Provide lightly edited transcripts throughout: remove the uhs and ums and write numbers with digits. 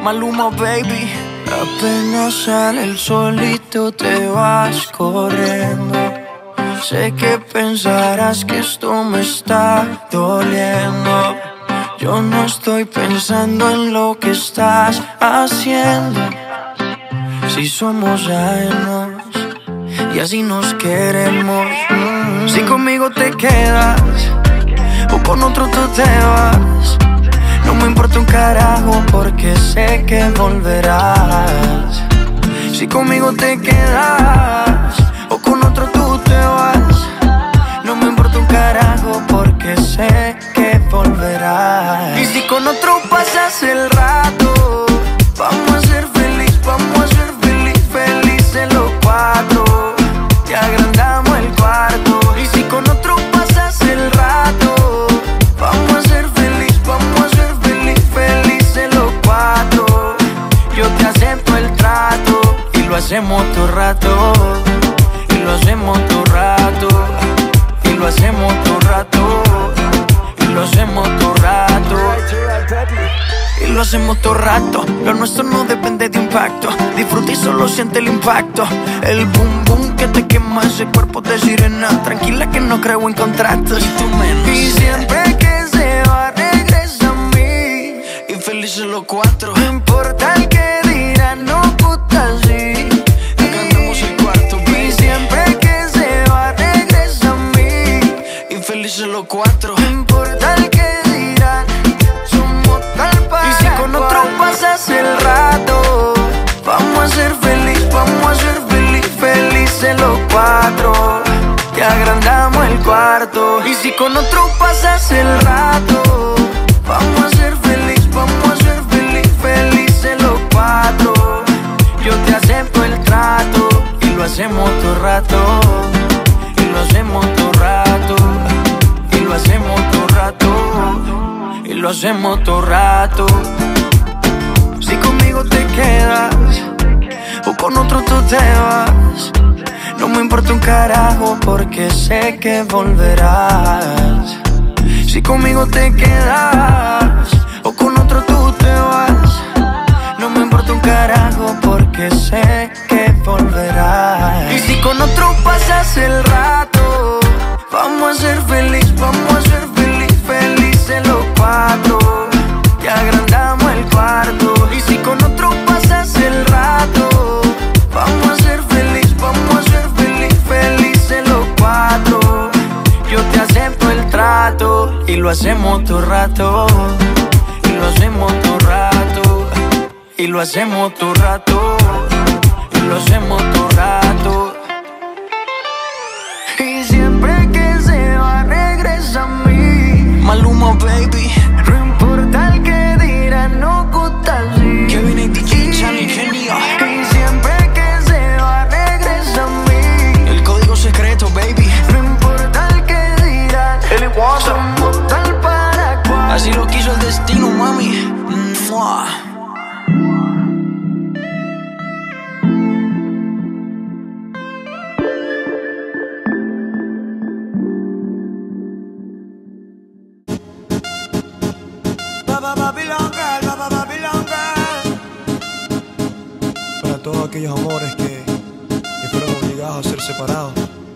Maluma, baby. Apenas sale el solito te vas corriendo. Sé que pensarás que esto me está doliendo. Yo no estoy pensando en lo que estás haciendo. Si somos ajenos y así nos queremos. Si conmigo te quedas o con otro tú te vas, no me importa un carajo porque sé que volverás. Si conmigo te quedas o con otro tú te vas, no me importa un carajo porque sé que volverás. Y si con otro pasas el rato, vamos a ser feliz, vamos a ser feliz, felices los cuatro. Te agrandamos el cuarto. Y si con otro pasas el rato, vamos a ser feliz, vamos a ser feliz, felices los cuatro. Yo te acepto el trato y lo hacemos todo rato. Y lo hacemos todo rato. Y lo hacemos todo rato. Y lo hacemos todo rato. Y lo hacemos todo rato. Lo nuestro no depende de impacto. Disfruta y solo siente el impacto. El boom boom que te quema ese cuerpo de sirena. Tranquila que no creo en contratos. Y tú menos. Y siempre que se va regresa a mí. Y felices los cuatro. No importa el que dirán, no puta sí. Cantamos el cuarto, baby. Y siempre que se va regresa a mí. Y felices los cuatro. No importa el que dirán, somos tal para. Y si con otro pasas el rato, vamos a ser feliz, vamos a ser feliz, felices los cuatro. Te agrandamos el cuarto. Y si con otro pasas el rato, vamos a ser feliz, vamos a ser feliz, felices los cuatro. Yo te acepto el trato y lo hacemos todo rato. Y lo hacemos todo rato. Y lo hacemos todo rato. Y lo hacemos todo rato. Si conmigo te quedas o con otro tú te vas, no me importa un carajo porque sé que volverás. Si conmigo te quedas o con otro tú te vas, no me importa un carajo porque sé que volverás. Y si con otro pasas el rato, vamos a ser feliz, vamos a ser feliz, felices los cuatro. Te agrandamos el cuarto. Y si con otro pasas el rato, vamos a ser feliz, vamos a ser feliz, felices los cuatro. Yo te acepto el trato y lo hacemos todo rato. Y lo hacemos todo rato. Y lo hacemos todo rato. Y lo hacemos todo rato. Y siempre que se va regresa a mí. Maluma, baby. No importa el que dirán, no gusta así. Que viene DJ Channel, genio. Y siempre que se va regresa a mí. El código secreto, baby. No importa el que dirán, somos tal para cual. Así lo quiso el destino, mami. ¡Mua! Para todos aquellos amores que fueron obligados a ser separados.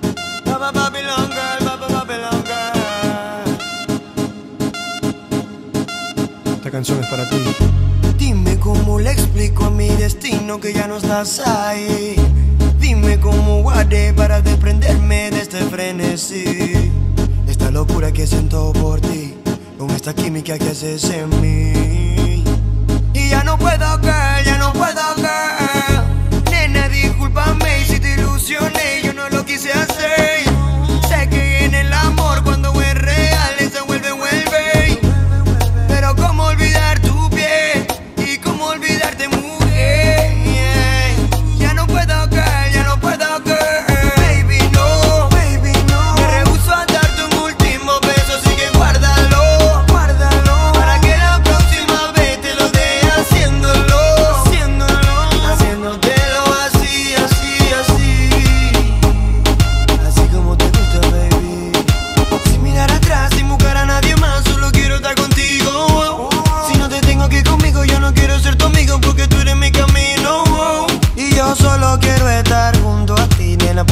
Esta canción es para ti. Dime cómo le explico a mi destino que ya no estás ahí. Dime cómo guardé para desprenderme de este frenesí. Esta locura que siento por ti, con esta química que haces en mí. Y ya no puedo caer, ya no puedo caer. Nena, discúlpame si te ilusioné, yo no lo quise hacer. Sé que en el amor cuando es real se vuelve, vuelve. Pero cómo olvidar tu piel y cómo olvidarte, mujer. Ya no puedo caer, ya no puedo caer. Baby, no, baby, no. Me rehúso a darte un último beso, así que guárdalo, guárdalo. Para que la próxima vez te lo dé haciéndolo, haciéndolo.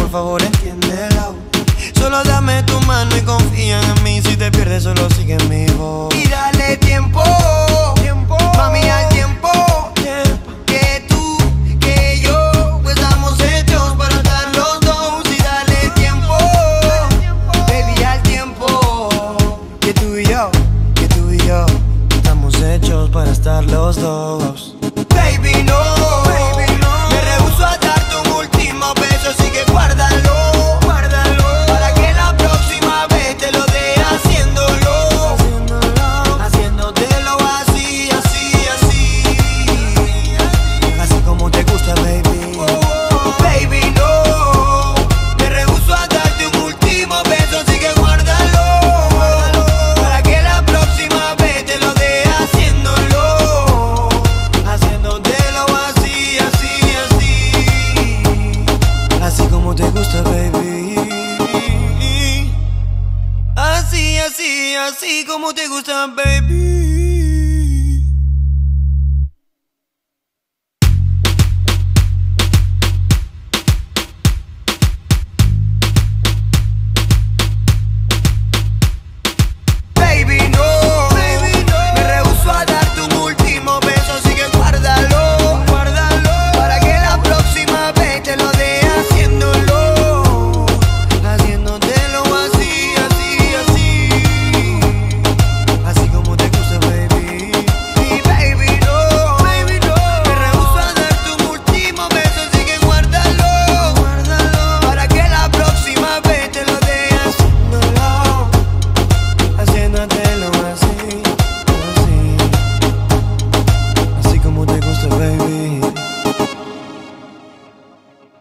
por favor entiéndelo. Solo dame tu mano y confía en mí. Si te pierdes solo sigue mi voz. Y dale tiempo, mami, al tiempo. Que tú, que yo, pues estamos hechos para estar los dos. Y dale tiempo, baby, al tiempo. Que tú y yo, estamos hechos para estar los dos. Baby, no, me rehúso a darte un último beso, así que guárdalo. Para que la próxima vez te lo dé haciéndolo. Haciéndotelo así, así como te gusta, baby. Baby, no, me rehúso a darte un último beso, así que guárdalo. Para que la próxima vez te lo dé haciéndolo. Haciéndotelo así, así como te gusta, baby. Así como te gusta, baby.